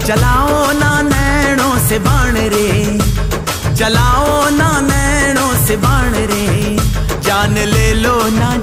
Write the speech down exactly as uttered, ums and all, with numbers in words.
चलाओ ना नैनों से बाण रे, चलाओ ना नैनों से बाण रे, जान ले लो ना